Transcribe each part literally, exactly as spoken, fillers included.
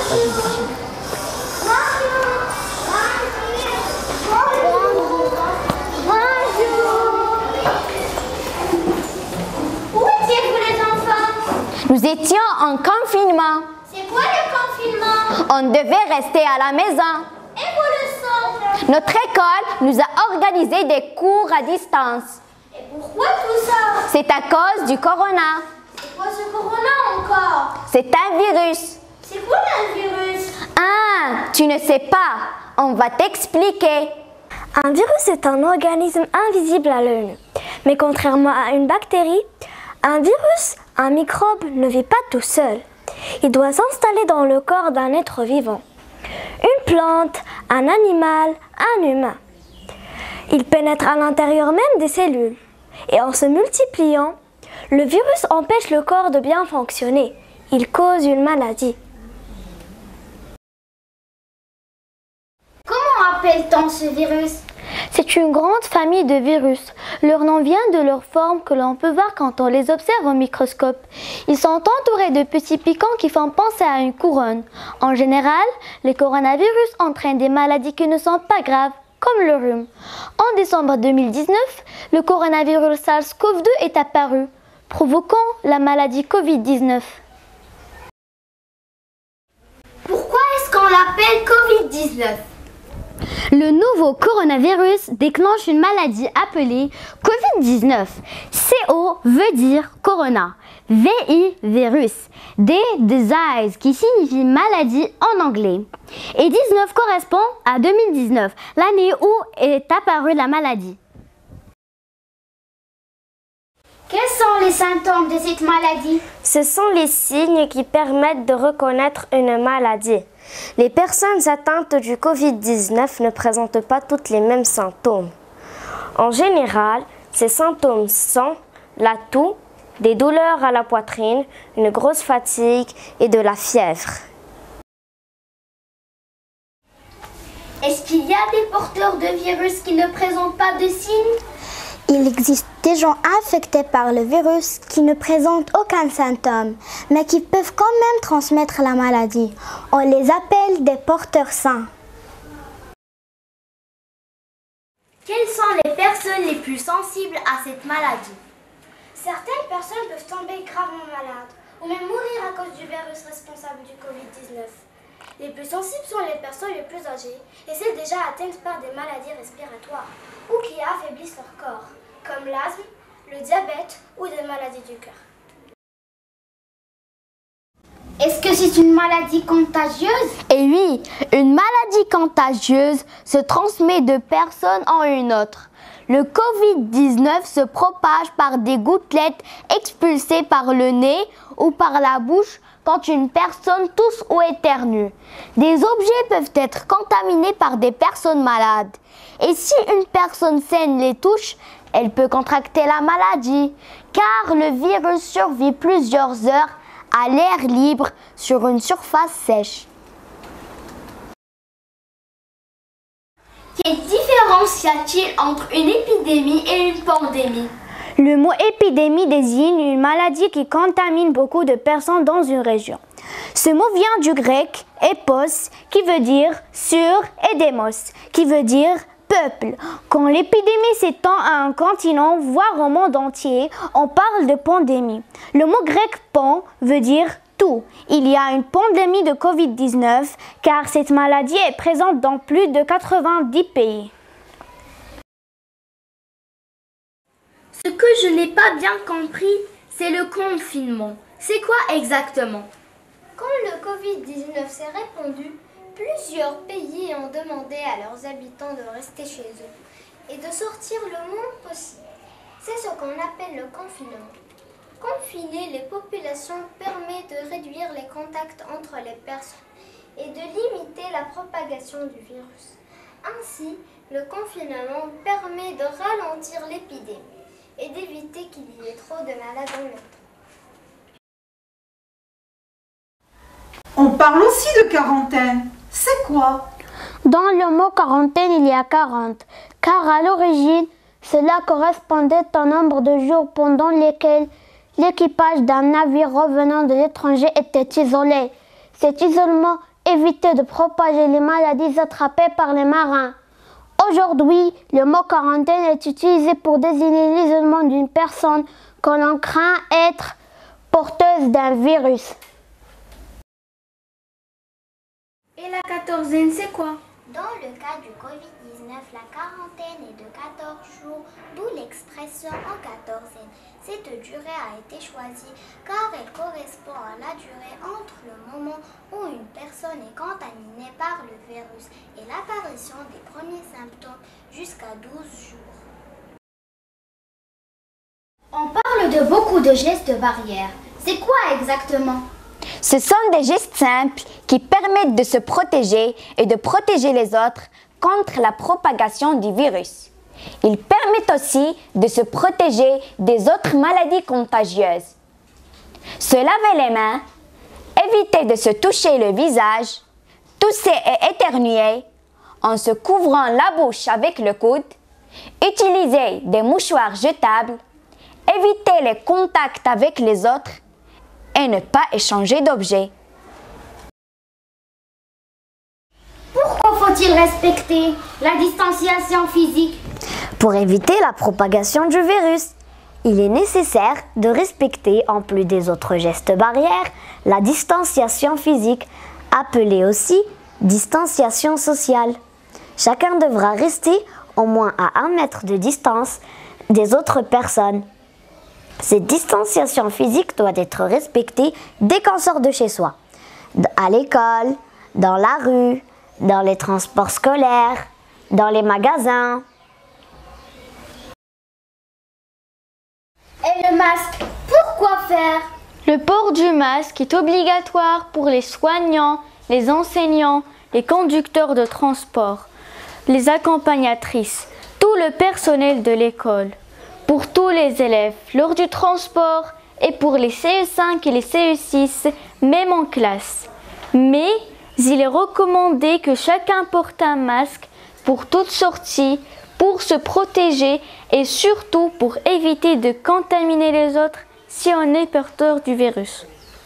Nous étions en confinement. C'est quoi le confinement? On devait rester à la maison. Et pour le sang? Notre école nous a organisé des cours à distance. Et pourquoi tout ça? C'est à cause du corona. C'est quoi ce corona encore? C'est un virus. C'est quoi un virus? Ah, tu ne sais pas. On va t'expliquer. Un virus est un organisme invisible à l'œil nu. Mais contrairement à une bactérie, un virus, un microbe, ne vit pas tout seul. Il doit s'installer dans le corps d'un être vivant. Une plante, un animal, un humain. Il pénètre à l'intérieur même des cellules. Et en se multipliant, le virus empêche le corps de bien fonctionner. Il cause une maladie. Comment appelle-t-on ce virus? C'est une grande famille de virus. Leur nom vient de leur forme que l'on peut voir quand on les observe au microscope. Ils sont entourés de petits piquants qui font penser à une couronne. En général, les coronavirus entraînent des maladies qui ne sont pas graves, comme le rhume. En décembre deux mille dix-neuf, le coronavirus SARS-CoV deux est apparu, provoquant la maladie covid dix-neuf. Pourquoi est-ce qu'on l'appelle covid dix-neuf? Le nouveau coronavirus déclenche une maladie appelée covid dix-neuf. C O veut dire corona, V I virus, D disease qui signifie maladie en anglais. Et dix-neuf correspond à deux mille dix-neuf, l'année où est apparue la maladie. Quels sont les symptômes de cette maladie? Ce sont les signes qui permettent de reconnaître une maladie. Les personnes atteintes du covid dix-neuf ne présentent pas toutes les mêmes symptômes. En général, ces symptômes sont la toux, des douleurs à la poitrine, une grosse fatigue et de la fièvre. Est-ce qu'il y a des porteurs de virus qui ne présentent pas de signes? Il existe des gens infectés par le virus qui ne présentent aucun symptôme, mais qui peuvent quand même transmettre la maladie. On les appelle des porteurs sains. Quelles sont les personnes les plus sensibles à cette maladie? Certaines personnes peuvent tomber gravement malades ou même mourir à cause du virus responsable du covid dix-neuf. Les plus sensibles sont les personnes les plus âgées et celles déjà atteintes par des maladies respiratoires ou qui affaiblissent leur corps, comme l'asthme, le diabète ou des maladies du cœur. Est-ce que c'est une maladie contagieuse? Et oui, une maladie contagieuse se transmet de personne en une autre. Le covid dix-neuf se propage par des gouttelettes expulsées par le nez ou par la bouche quand une personne tousse ou éternue. Des objets peuvent être contaminés par des personnes malades. Et si une personne saine les touche, elle peut contracter la maladie, car le virus survit plusieurs heures à l'air libre sur une surface sèche. Quelle différence y a-t-il entre une épidémie et une pandémie? Le mot épidémie désigne une maladie qui contamine beaucoup de personnes dans une région. Ce mot vient du grec épos, qui veut dire sur, et démos, qui veut dire peuple. Quand l'épidémie s'étend à un continent, voire au monde entier, on parle de pandémie. Le mot grec pan veut dire tout. Il y a une pandémie de covid dix-neuf car cette maladie est présente dans plus de quatre-vingt-dix pays. Ce que je n'ai pas bien compris, c'est le confinement. C'est quoi exactement? Quand le covid dix-neuf s'est répandu, plusieurs pays ont demandé à leurs habitants de rester chez eux et de sortir le moins possible. C'est ce qu'on appelle le confinement. Confiner les populations permet de réduire les contacts entre les personnes et de limiter la propagation du virus. Ainsi, le confinement permet de ralentir l'épidémie et d'éviter qu'il y ait trop de malades en même temps. On parle aussi de quarantaine. C'est quoi? Dans le mot quarantaine, il y a quarante, car à l'origine, cela correspondait au nombre de jours pendant lesquels l'équipage d'un navire revenant de l'étranger était isolé. Cet isolement éviter de propager les maladies attrapées par les marins. Aujourd'hui, le mot quarantaine est utilisé pour désigner l'isolement d'une personne que l'on craint être porteuse d'un virus. Et la quatorzaine, c'est quoi? Dans le cas du Covid dix-neuf, la quarantaine est de quatorze jours, d'où l'expression en quatorzaine. Cette durée a été choisie car elle correspond à la durée entre le moment où une personne est contaminée par le virus et l'apparition des premiers symptômes jusqu'à douze jours. On parle de beaucoup de gestes barrières. C'est quoi exactement? Ce sont des gestes simples qui permettent de se protéger et de protéger les autres contre la propagation du virus. Ils permettent aussi de se protéger des autres maladies contagieuses. Se laver les mains, éviter de se toucher le visage, tousser et éternuer en se couvrant la bouche avec le coude, utiliser des mouchoirs jetables, éviter les contacts avec les autres et ne pas échanger d'objets. Pourquoi faut-il respecter la distanciation physique? Pour éviter la propagation du virus, il est nécessaire de respecter, en plus des autres gestes barrières, la distanciation physique, appelée aussi distanciation sociale. Chacun devra rester au moins à un mètre de distance des autres personnes. Cette distanciation physique doit être respectée dès qu'on sort de chez soi, à l'école, dans la rue, dans les transports scolaires, dans les magasins. Et le masque, pourquoi faire? Le port du masque est obligatoire pour les soignants, les enseignants, les conducteurs de transport, les accompagnatrices, tout le personnel de l'école, pour tous les élèves lors du transport et pour les C E cinq et les C E six, même en classe. Mais il est recommandé que chacun porte un masque pour toute sortie, pour se protéger et surtout pour éviter de contaminer les autres si on est porteur du virus.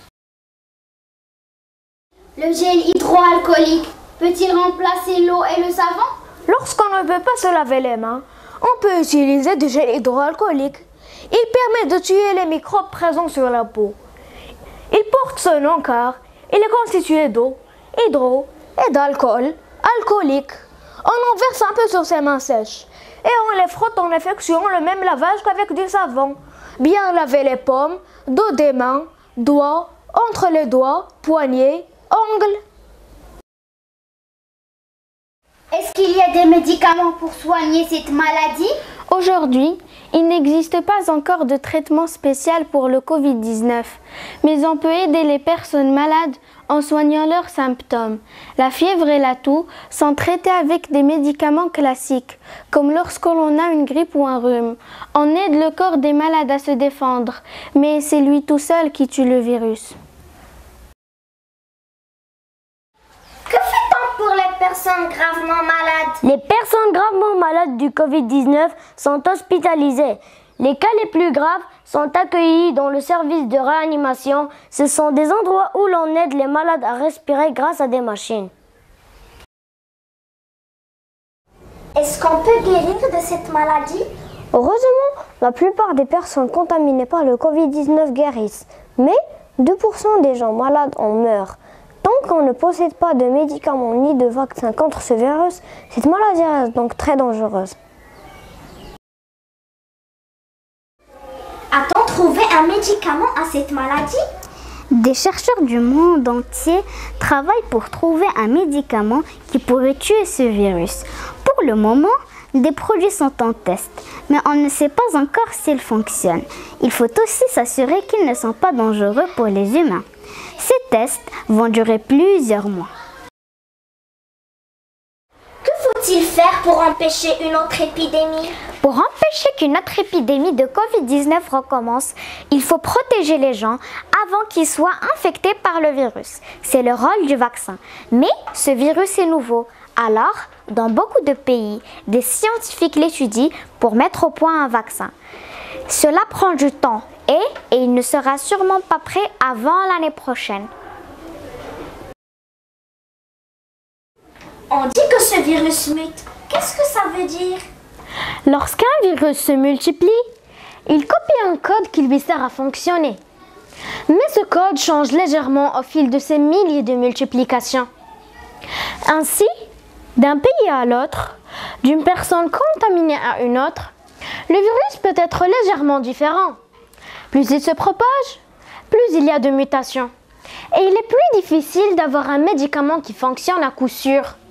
Le gel hydroalcoolique peut-il remplacer l'eau et le savon? Lorsqu'on ne peut pas se laver les mains, on peut utiliser du gel hydroalcoolique. Il permet de tuer les microbes présents sur la peau. Il porte ce nom car il est constitué d'eau, hydro et d'alcool alcoolique. On en verse un peu sur ses mains sèches et on les frotte en effectuant le même lavage qu'avec du savon. Bien laver les paumes, dos des mains, doigts, entre les doigts, poignets, ongles. Est-ce qu'il y a des médicaments pour soigner cette maladie? Aujourd'hui, il n'existe pas encore de traitement spécial pour le Covid dix-neuf, mais on peut aider les personnes malades en soignant leurs symptômes. La fièvre et la toux sont traitées avec des médicaments classiques, comme lorsque l'on a une grippe ou un rhume. On aide le corps des malades à se défendre, mais c'est lui tout seul qui tue le virus. Que fait-on pour les personnes gravement malades? Les personnes gravement malades du Covid dix-neuf sont hospitalisées. Les cas les plus graves sont accueillis dans le service de réanimation. Ce sont des endroits où l'on aide les malades à respirer grâce à des machines. Est-ce qu'on peut guérir de cette maladie? Heureusement, la plupart des personnes contaminées par le Covid dix-neuf guérissent. Mais deux pour cent des gens malades en meurent. Tant qu'on ne possède pas de médicaments ni de vaccins contre ce virus, cette maladie reste donc très dangereuse. A-t-on trouvé un médicament à cette maladie? Des chercheurs du monde entier travaillent pour trouver un médicament qui pourrait tuer ce virus. Pour le moment, des produits sont en test, mais on ne sait pas encore s'ils fonctionnent. Il faut aussi s'assurer qu'ils ne sont pas dangereux pour les humains. Ces tests vont durer plusieurs mois. Que faut-il faire pour empêcher une autre épidémie? Pour empêcher qu'une autre épidémie de Covid dix-neuf recommence, il faut protéger les gens avant qu'ils soient infectés par le virus. C'est le rôle du vaccin. Mais ce virus est nouveau. Alors, dans beaucoup de pays, des scientifiques l'étudient pour mettre au point un vaccin. Cela prend du temps et, et il ne sera sûrement pas prêt avant l'année prochaine. On dit que ce virus mute. Qu'est-ce que ça veut dire? Lorsqu'un virus se multiplie, il copie un code qui lui sert à fonctionner. Mais ce code change légèrement au fil de ces milliers de multiplications. Ainsi, d'un pays à l'autre, d'une personne contaminée à une autre, le virus peut être légèrement différent. Plus il se propage, plus il y a de mutations. Et il est plus difficile d'avoir un médicament qui fonctionne à coup sûr.